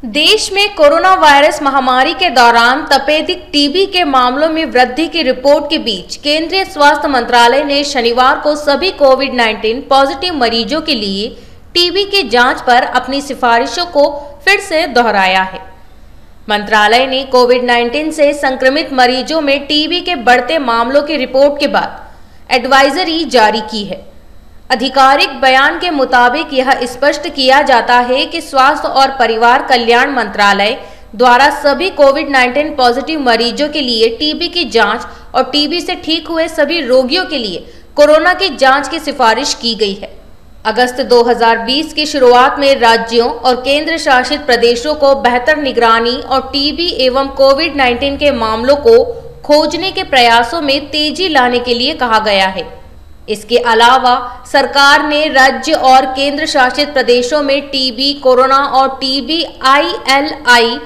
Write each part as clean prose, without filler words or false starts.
देश में corona virus महामारी के दौरान तपेदिक टीबी के मामलों में वृद्धि की रिपोर्ट के बीच केंद्रीय स्वास्थ्य मंत्रालय ने शनिवार को सभी कोविड-19 पॉजिटिव मरीजों के लिए टीबी की जांच पर अपनी सिफारिशों को फिर से दोहराया है। मंत्रालय ने कोविड-19 से संक्रमित मरीजों में टीबी के बढ़ते मामलों की रिपोर्ट के बाद एडवाइजरी जारी की है। आधिकारिक बयान के मुताबिक यह स्पष्ट किया जाता है कि स्वास्थ्य और परिवार कल्याण मंत्रालय द्वारा सभी कोविड-19 पॉजिटिव मरीजों के लिए टीबी की जांच और टीबी से ठीक हुए सभी रोगियों के लिए कोरोना की जांच की सिफारिश की गई है। अगस्त 2020 की शुरुआत में राज्यों और केंद्र शासित प्रदेशों को बेहतर निगरानी और टीबी एवं कोविड-19 के मामलों को खोजने के प्रयासों में तेजी लाने के लिए कहा गया है। इसके अलावा सरकार ने राज्य और केंद्र शासित प्रदेशों में टीबी, कोरोना और टीबी ILI,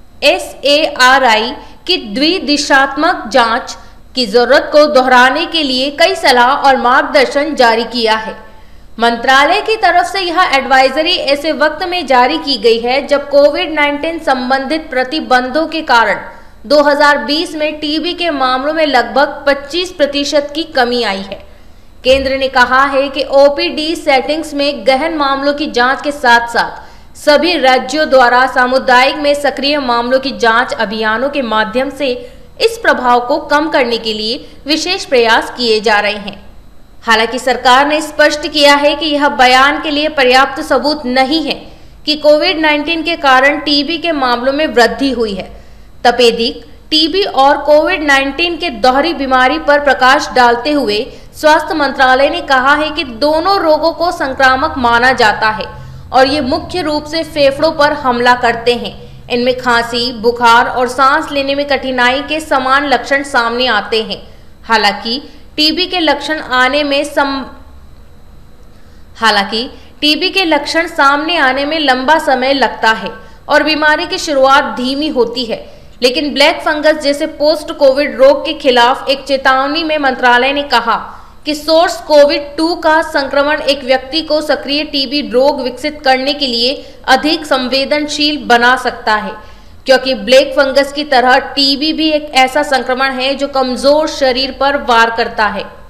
SARI की द्विदिशात्मक जांच की जरूरत को दोहराने के लिए कई सलाह और मार्गदर्शन जारी किया है। मंत्रालय की तरफ से यह एडवाइजरी ऐसे वक्त में जारी की गई है जब कोविड-19 संबंधित प्रतिबंधों के कारण 2020 में टीबी के मामलों में लगभग 25% की कमी आई है। केंद्र ने कहा है कि OPD सेटिंग्स में गहन मामलों की जांच के साथ साथ सभी राज्यों द्वारा सामुदायिक में सक्रिय मामलों की जांच अभियानों के माध्यम से इस प्रभाव को कम करने के लिए विशेष प्रयास किए जा रहे हैं। हालांकि सरकार ने स्पष्ट किया है कि यह बयान के लिए पर्याप्त सबूत नहीं है कि कोविड-19 के कारण टीबी के मामलों में वृद्धि हुई है। तपेदिक, टीबी और कोविड-19 के दोहरी बीमारी पर प्रकाश डालते हुए स्वास्थ्य मंत्रालय ने कहा है कि दोनों रोगों को संक्रामक माना जाता है और ये मुख्य रूप से फेफड़ों पर हमला करते हैं। इनमें खांसी, बुखार और सांस लेने में कठिनाई के समान लक्षण सामने आते हैं। हालांकि टीबी के लक्षण सामने आने में लंबा समय लगता है और बीमारी की शुरुआत धीमी होती है, लेकिन ब्लैक फंगस जैसे पोस्ट कोविड रोग के खिलाफ एक चेतावनी में मंत्रालय ने कहा कि सोर्स कोविड-2 का संक्रमण एक व्यक्ति को सक्रिय टीबी रोग विकसित करने के लिए अधिक संवेदनशील बना सकता है, क्योंकि ब्लैक फंगस की तरह टीबी भी एक ऐसा संक्रमण है जो कमजोर शरीर पर वार करता है।